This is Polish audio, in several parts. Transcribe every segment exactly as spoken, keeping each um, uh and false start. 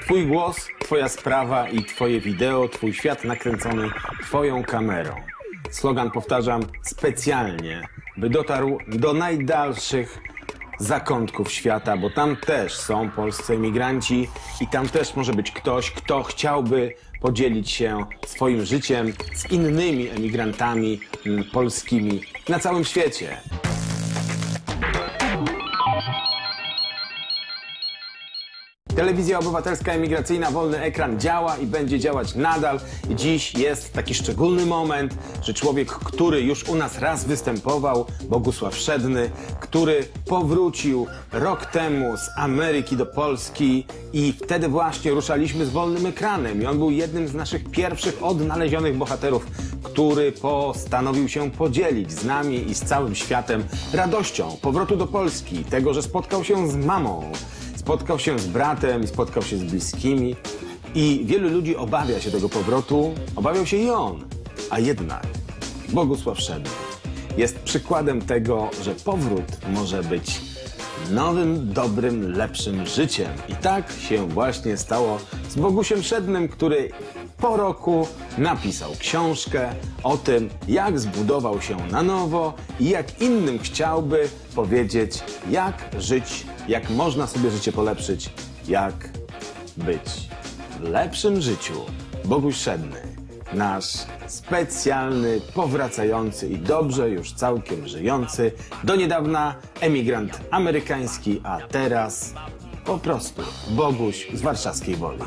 Twój głos, twoja sprawa i twoje wideo, twój świat nakręcony twoją kamerą. Slogan powtarzam specjalnie, by dotarł do najdalszych zakątków świata, bo tam też są polscy emigranci i tam też może być ktoś, kto chciałby podzielić się swoim życiem z innymi emigrantami polskimi na całym świecie. Telewizja Obywatelska Emigracyjna Wolny Ekran działa i będzie działać nadal. Dziś jest taki szczególny moment, że człowiek, który już u nas raz występował, Bogusław Szedny, który powrócił rok temu z Ameryki do Polski i wtedy właśnie ruszaliśmy z Wolnym Ekranem i on był jednym z naszych pierwszych odnalezionych bohaterów, który postanowił się podzielić z nami i z całym światem radością powrotu do Polski, tego, że spotkał się z mamą, spotkał się z bratem i spotkał się z bliskimi i wielu ludzi obawia się tego powrotu, obawiał się i on, a jednak Bogusław Szedny jest przykładem tego, że powrót może być nowym, dobrym, lepszym życiem. I tak się właśnie stało z Bogusiem Szednym, który po roku napisał książkę o tym, jak zbudował się na nowo i jak innym chciałby powiedzieć, jak żyć, jak można sobie życie polepszyć, jak być w lepszym życiu. Boguś Szedny, nasz specjalny, powracający i dobrze już całkiem żyjący, do niedawna emigrant amerykański, a teraz po prostu Boguś z warszawskiej Woli.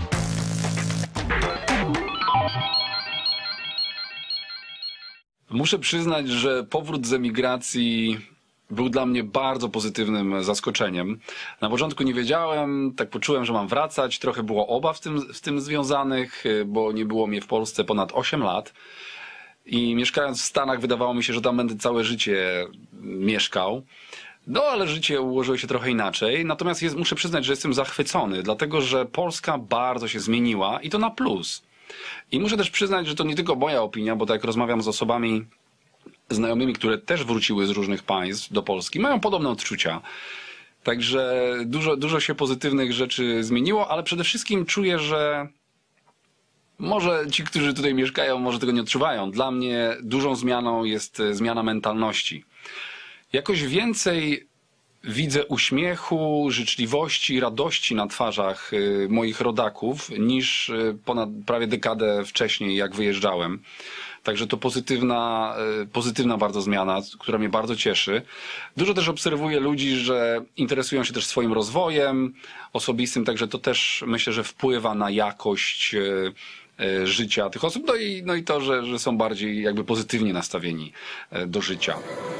Muszę przyznać, że powrót z emigracji był dla mnie bardzo pozytywnym zaskoczeniem. Na początku nie wiedziałem, tak poczułem, że mam wracać. Trochę było obaw w tym, w tym związanych, bo nie było mnie w Polsce ponad osiem lat. I mieszkając w Stanach wydawało mi się, że tam będę całe życie mieszkał. No ale życie ułożyło się trochę inaczej. Natomiast jest, muszę przyznać, że jestem zachwycony, dlatego że Polska bardzo się zmieniła i to na plus. I muszę też przyznać, że to nie tylko moja opinia, bo tak jak rozmawiam z osobami znajomymi, które też wróciły z różnych państw do Polski, mają podobne odczucia. Także dużo, dużo się pozytywnych rzeczy zmieniło, ale przede wszystkim czuję, że może ci, którzy tutaj mieszkają, może tego nie odczuwają. Dla mnie dużą zmianą jest zmiana mentalności. Jakoś więcej widzę uśmiechu, życzliwości, radości na twarzach moich rodaków niż ponad prawie dekadę wcześniej, jak wyjeżdżałem. Także to pozytywna, pozytywna bardzo zmiana, która mnie bardzo cieszy. Dużo też obserwuję ludzi, że interesują się też swoim rozwojem osobistym, także to też myślę, że wpływa na jakość życia tych osób. No i, no i to, że, że są bardziej jakby pozytywnie nastawieni do życia.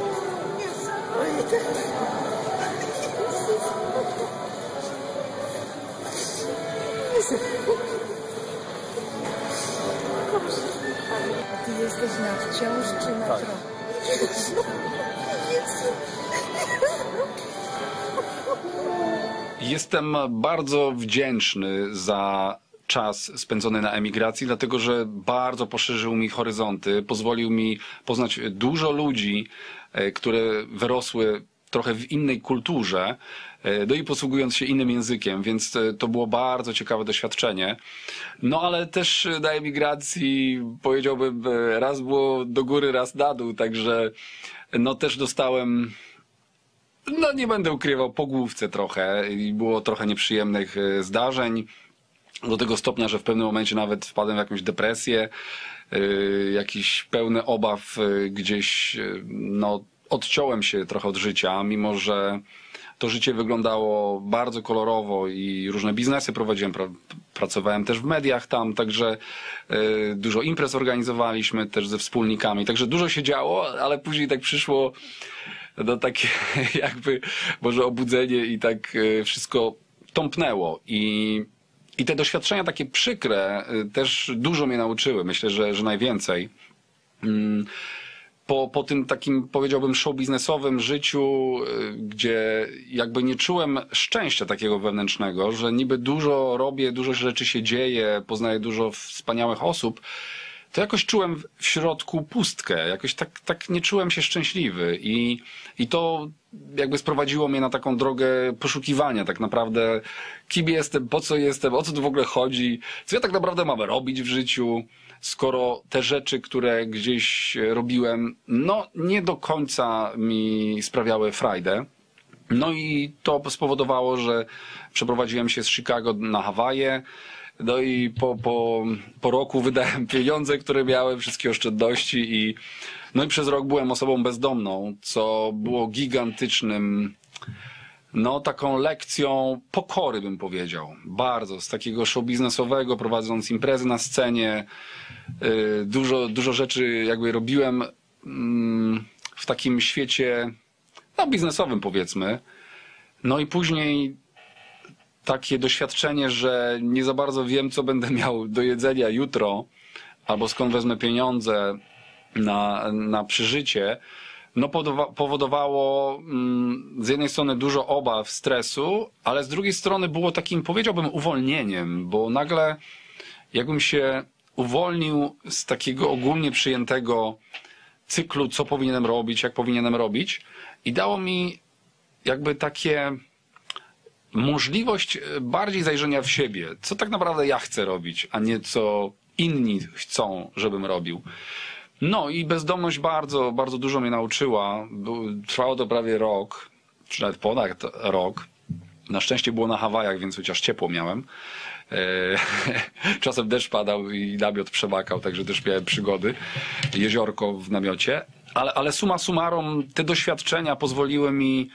Ty jesteś na wciąż czy na tak. Jestem bardzo wdzięczny za czas spędzony na emigracji, dlatego że bardzo poszerzył mi horyzonty, pozwolił mi poznać dużo ludzi, które wyrosły trochę w innej kulturze, no i posługując się innym językiem, więc to było bardzo ciekawe doświadczenie. No ale też na emigracji powiedziałbym, raz było do góry, raz na dół, także no też dostałem, no nie będę ukrywał, po główce trochę i było trochę nieprzyjemnych zdarzeń. Do tego stopnia, że w pewnym momencie nawet wpadłem w jakąś depresję, jakiś pełny obaw gdzieś, no odciąłem się trochę od życia, mimo że to życie wyglądało bardzo kolorowo i różne biznesy prowadziłem, pra pracowałem też w mediach tam, także y, dużo imprez organizowaliśmy też ze wspólnikami, także dużo się działo, ale później tak przyszło no takie jakby może obudzenie i tak y, wszystko tąpnęło i I te doświadczenia takie przykre y, też dużo mnie nauczyły, myślę, że, że najwięcej. Mm. Po, po tym takim, powiedziałbym, show biznesowym życiu, gdzie jakby nie czułem szczęścia takiego wewnętrznego, że niby dużo robię, dużo rzeczy się dzieje, poznaję dużo wspaniałych osób, to jakoś czułem w środku pustkę, jakoś tak, tak nie czułem się szczęśliwy i, i to jakby sprowadziło mnie na taką drogę poszukiwania tak naprawdę, kim jestem, po co jestem, o co tu w ogóle chodzi, co ja tak naprawdę mam robić w życiu, skoro te rzeczy, które gdzieś robiłem, no nie do końca mi sprawiały frajdę. No i to spowodowało, że przeprowadziłem się z Chicago na Hawaje. No i po, po, po roku wydałem pieniądze, które miałem, wszystkie oszczędności i no i przez rok byłem osobą bezdomną, co było gigantycznym, no taką lekcją pokory, bym powiedział. Bardzo, z takiego show biznesowego, prowadząc imprezy na scenie, yy, dużo, dużo rzeczy jakby robiłem yy, w takim świecie, no biznesowym powiedzmy. No i później takie doświadczenie, że nie za bardzo wiem, co będę miał do jedzenia jutro, albo skąd wezmę pieniądze na, na przeżycie, no powodowało mm, z jednej strony dużo obaw, stresu, ale z drugiej strony było takim, powiedziałbym, uwolnieniem, bo nagle jakbym się uwolnił z takiego ogólnie przyjętego cyklu, co powinienem robić, jak powinienem robić, i dało mi jakby takie możliwość bardziej zajrzenia w siebie, co tak naprawdę ja chcę robić, a nie co inni chcą, żebym robił. No i bezdomność bardzo, bardzo dużo mnie nauczyła. Trwało to prawie rok, czy nawet ponad rok. Na szczęście było na Hawajach, więc chociaż ciepło miałem. Czasem deszcz padał i namiot przemakał, także też miałem przygody. Jeziorko w namiocie. Ale, ale summa summarum te doświadczenia pozwoliły mi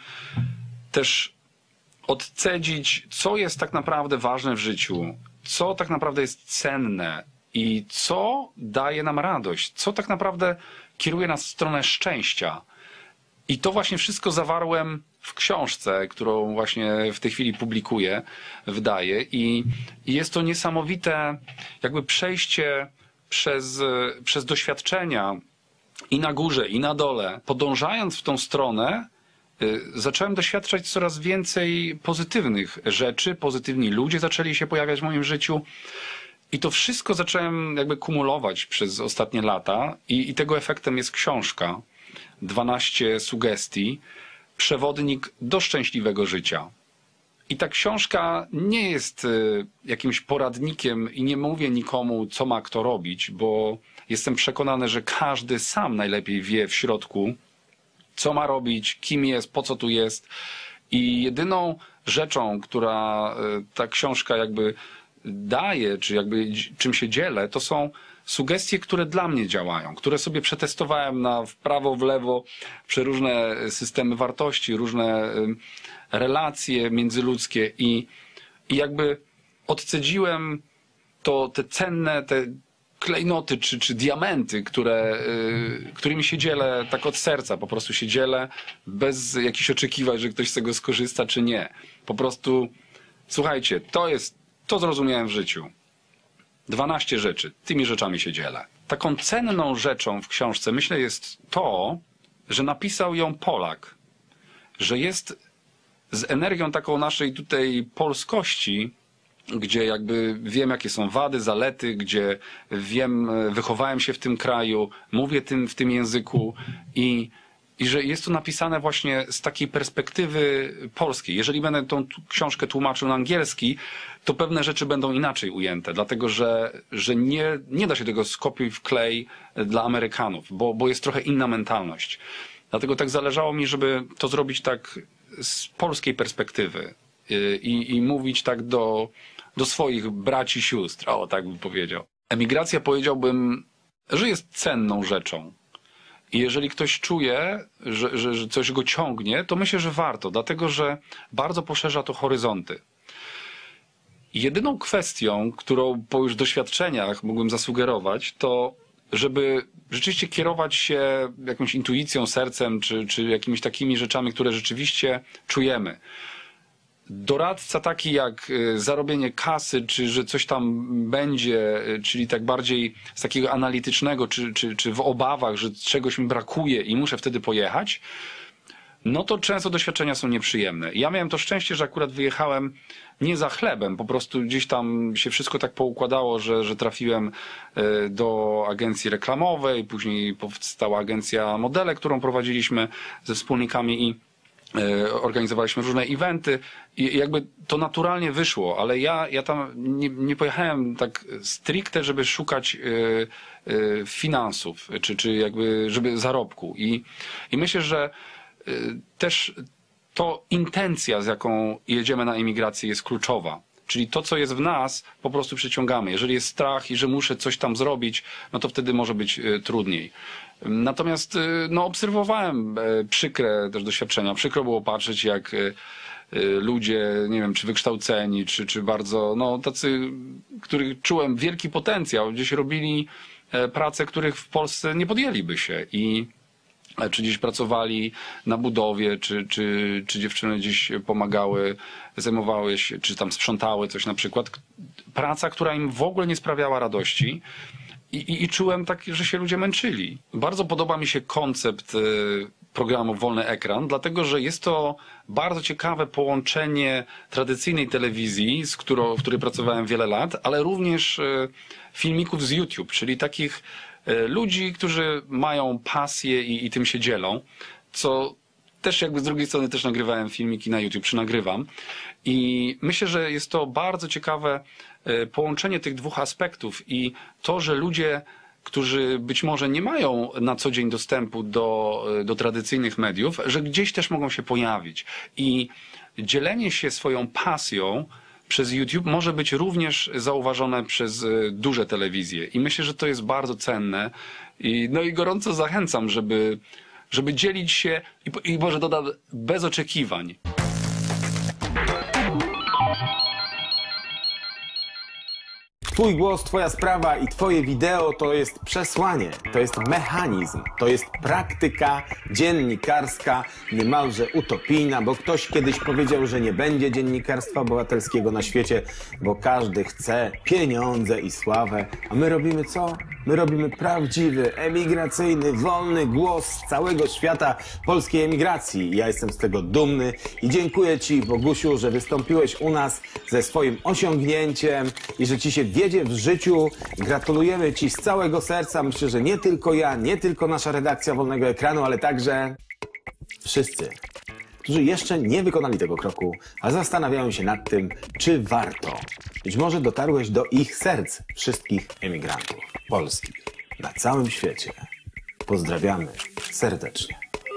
też odcedzić, co jest tak naprawdę ważne w życiu, co tak naprawdę jest cenne i co daje nam radość, co tak naprawdę kieruje nas w stronę szczęścia. I to właśnie wszystko zawarłem w książce, którą właśnie w tej chwili publikuję, wydaję. I, i jest to niesamowite jakby przejście przez, przez doświadczenia i na górze, i na dole. Podążając w tą stronę, zacząłem doświadczać coraz więcej pozytywnych rzeczy, pozytywni ludzie zaczęli się pojawiać w moim życiu i to wszystko zacząłem jakby kumulować przez ostatnie lata i, i tego efektem jest książka dwanaście sugestii, przewodnik do szczęśliwego życia. I ta książka nie jest jakimś poradnikiem i nie mówię nikomu, co ma kto robić, bo jestem przekonany, że każdy sam najlepiej wie w środku, co ma robić, kim jest, po co tu jest. I jedyną rzeczą, która ta książka jakby daje, czy jakby czym się dzielę, to są sugestie, które dla mnie działają, które sobie przetestowałem na w prawo, w lewo, przeróżne systemy wartości, różne relacje międzyludzkie i, i jakby odcedziłem to, te cenne, te klejnoty czy, czy diamenty, które, y, którymi się dzielę tak od serca, po prostu się dzielę bez jakichś oczekiwań, że ktoś z tego skorzysta czy nie. Po prostu słuchajcie, to jest, to zrozumiałem w życiu. dwanaście rzeczy, tymi rzeczami się dzielę. Taką cenną rzeczą w książce myślę jest to, że napisał ją Polak, że jest z energią taką naszej tutaj polskości, gdzie jakby wiem, jakie są wady, zalety, gdzie wiem, wychowałem się w tym kraju, mówię tym, w tym języku i, i że jest to napisane właśnie z takiej perspektywy polskiej. Jeżeli będę tą książkę tłumaczył na angielski, to pewne rzeczy będą inaczej ujęte, dlatego że, że nie, nie da się tego skopiuj w klej dla Amerykanów, bo, bo jest trochę inna mentalność. Dlatego tak zależało mi, żeby to zrobić tak z polskiej perspektywy i, i mówić tak do, do swoich braci, sióstr, o tak bym powiedział. Emigracja, powiedziałbym, że jest cenną rzeczą. I jeżeli ktoś czuje, że, że, że coś go ciągnie, to myślę, że warto, dlatego że bardzo poszerza to horyzonty. Jedyną kwestią, którą po już doświadczeniach mógłbym zasugerować, to żeby rzeczywiście kierować się jakąś intuicją, sercem, czy, czy jakimiś takimi rzeczami, które rzeczywiście czujemy. Doradca taki jak zarobienie kasy, czy że coś tam będzie, czyli tak bardziej z takiego analitycznego, czy, czy, czy w obawach, że czegoś mi brakuje i muszę wtedy pojechać, no to często doświadczenia są nieprzyjemne. Ja miałem to szczęście, że akurat wyjechałem nie za chlebem, po prostu gdzieś tam się wszystko tak poukładało, że, że trafiłem do agencji reklamowej, później powstała agencja Modele, którą prowadziliśmy ze wspólnikami i organizowaliśmy różne eventy i jakby to naturalnie wyszło, ale ja, ja tam nie, nie pojechałem tak stricte, żeby szukać y, y, finansów, czy, czy jakby żeby zarobku. I, i myślę, że y, też to intencja, z jaką jedziemy na emigrację, jest kluczowa. Czyli to, co jest w nas, po prostu przyciągamy. Jeżeli jest strach i że muszę coś tam zrobić, no to wtedy może być y, trudniej. Natomiast no, obserwowałem przykre też doświadczenia. Przykro było patrzeć, jak ludzie, nie wiem, czy wykształceni, czy, czy bardzo, no tacy, których czułem wielki potencjał, gdzieś robili prace, których w Polsce nie podjęliby się. I czy gdzieś pracowali na budowie, czy, czy, czy dziewczyny gdzieś pomagały, zajmowały się, czy tam sprzątały coś na przykład. Praca, która im w ogóle nie sprawiała radości. I, i, I czułem tak, że się ludzie męczyli. Bardzo podoba mi się koncept programu Wolny Ekran, dlatego że jest to bardzo ciekawe połączenie tradycyjnej telewizji, z którą, w której pracowałem wiele lat, ale również filmików z YouTube, czyli takich ludzi, którzy mają pasję i, i tym się dzielą, co też jakby z drugiej strony też nagrywałem filmiki na YouTube, czy nagrywam. I myślę, że jest to bardzo ciekawe połączenie tych dwóch aspektów i to, że ludzie, którzy być może nie mają na co dzień dostępu do, do tradycyjnych mediów, że gdzieś też mogą się pojawić. I dzielenie się swoją pasją przez YouTube może być również zauważone przez duże telewizje. I myślę, że to jest bardzo cenne. I, no i gorąco zachęcam, żeby, żeby dzielić się i, i może dodam bez oczekiwań. Twój głos, twoja sprawa i twoje wideo to jest przesłanie, to jest mechanizm, to jest praktyka dziennikarska, niemalże utopijna, bo ktoś kiedyś powiedział, że nie będzie dziennikarstwa obywatelskiego na świecie, bo każdy chce pieniądze i sławę, a my robimy co? My robimy prawdziwy, emigracyjny, wolny głos z całego świata polskiej emigracji. Ja jestem z tego dumny i dziękuję Ci, Bogusiu, że wystąpiłeś u nas ze swoim osiągnięciem i że Ci się wiedzie w życiu. Gratulujemy Ci z całego serca. Myślę, że nie tylko ja, nie tylko nasza redakcja Wolnego Ekranu, ale także wszyscy, którzy jeszcze nie wykonali tego kroku, a zastanawiają się nad tym, czy warto. Być może dotarłeś do ich serc, wszystkich emigrantów polskich na całym świecie. Pozdrawiamy serdecznie.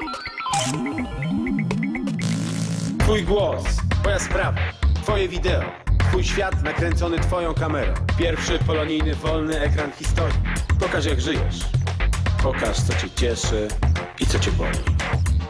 Twój głos, twoja sprawa, twoje wideo, twój świat nakręcony twoją kamerą. Pierwszy polonijny wolny ekran historii. Pokaż, jak żyjesz. Pokaż, co cię cieszy i co cię boli.